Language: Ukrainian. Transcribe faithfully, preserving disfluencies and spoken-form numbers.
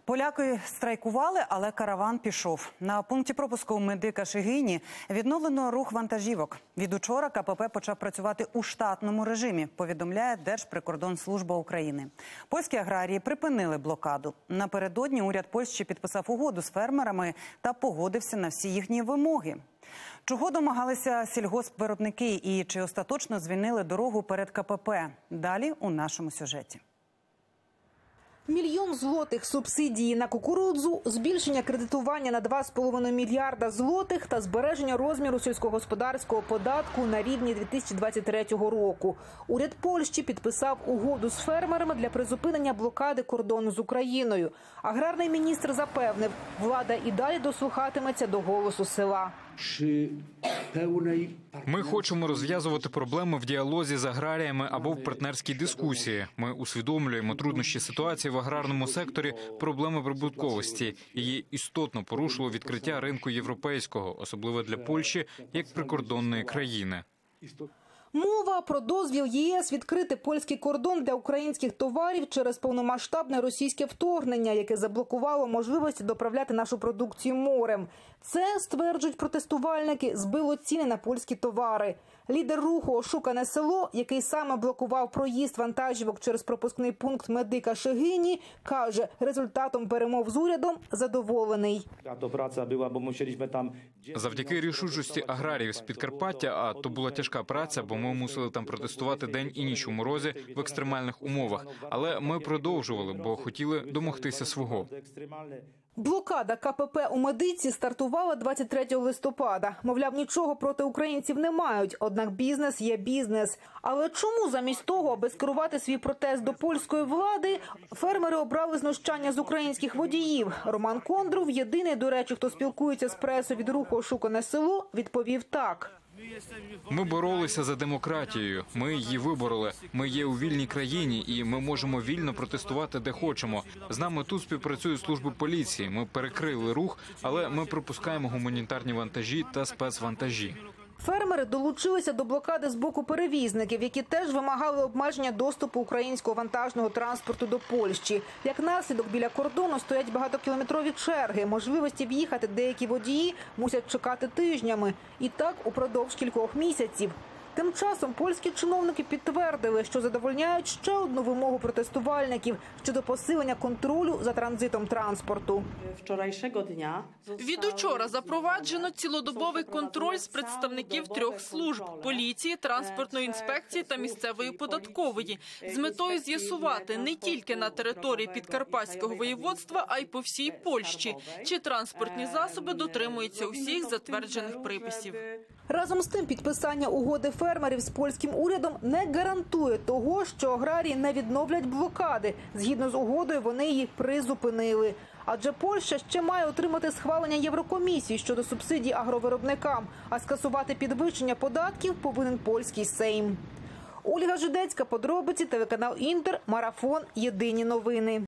Поляки страйкували, але караван пішов. На пункті пропуску Медика-Шегині відновлено рух вантажівок. Від учора КПП почав працювати у штатному режимі, повідомляє Держприкордонслужба України. Польські аграрії припинили блокаду. Напередодні уряд Польщі підписав угоду з фермерами та погодився на всі їхні вимоги. Чого домагалися сільгоспвиробники і чи остаточно звільнили дорогу перед КПП? Далі у нашому сюжеті. Мільйон злотих субсидії на кукурудзу, збільшення кредитування на два з половиною мільярда злотих та збереження розміру сільськогосподарського податку на рівні дві тисячі двадцять третього року. Уряд Польщі підписав угоду з фермерами для призупинення блокади кордону з Україною. Аграрний міністр запевнив, влада і далі дослухатиметься до голосу села. Ми хочемо розв'язувати проблеми в діалозі з аграріями або в партнерській дискусії. Ми усвідомлюємо труднощі ситуації в аграрному секторі, проблеми прибутковості. Її істотно порушило відкриття ринку європейського, особливо для Польщі, як прикордонної країни. Мова про дозвіл ЄС відкрити польський кордон для українських товарів через повномасштабне російське вторгнення, яке заблокувало можливості доправляти нашу продукцію морем. Це, стверджують протестувальники, збило ціни на польські товари. Лідер руху «Ошукане село», який саме блокував проїзд вантажівок через пропускний пункт Медика-Шегині, каже, результатом перемов з урядом задоволений. Завдяки рішучості аграріїв з Підкарпаття, а то була тяжка праця, бо ми мусили там протестувати день і ніч у морозі в екстремальних умовах. Але ми продовжували, бо хотіли домогтися свого. Блокада КПП у Медиці стартувала двадцять третього листопада. Мовляв, нічого проти українців не мають, однак бізнес є бізнес. Але чому замість того, аби скерувати свій протест до польської влади, фермери обрали знущання з українських водіїв? Роман Кондров, єдиний, до речі, хто спілкується з пресою від руху «Ошукане село», відповів так. Ми боролися за демократією, ми її вибороли. Ми є у вільній країні і ми можемо вільно протестувати де хочемо. З нами тут співпрацюють служби поліції, ми перекрили рух, але ми пропускаємо гуманітарні вантажі та спецвантажі. Фермери долучилися до блокади з боку перевізників, які теж вимагали обмеження доступу українського вантажного транспорту до Польщі. Як наслідок, біля кордону стоять багатокілометрові черги. Можливості в'їхати деякі водії мусять чекати тижнями. І так упродовж кількох місяців. Тим часом польські чиновники підтвердили, що задовольняють ще одну вимогу протестувальників щодо посилення контролю за транзитом транспорту. Від учора запроваджено цілодобовий контроль з представників трьох служб – поліції, транспортної інспекції та місцевої податкової з метою з'ясувати не тільки на території Підкарпатського воєводства, а й по всій Польщі, чи транспортні засоби дотримуються усіх затверджених приписів. Разом з тим, підписання угоди фермерів з польським урядом не гарантує того, що аграрії не відновлять блокади. Згідно з угодою, вони її призупинили. Адже Польща ще має отримати схвалення Єврокомісії щодо субсидій агровиробникам, а скасувати підвищення податків повинен польський Сейм. Ольга Жидецька, подробиці, телеканал «Інтер», Марафон, Єдині новини.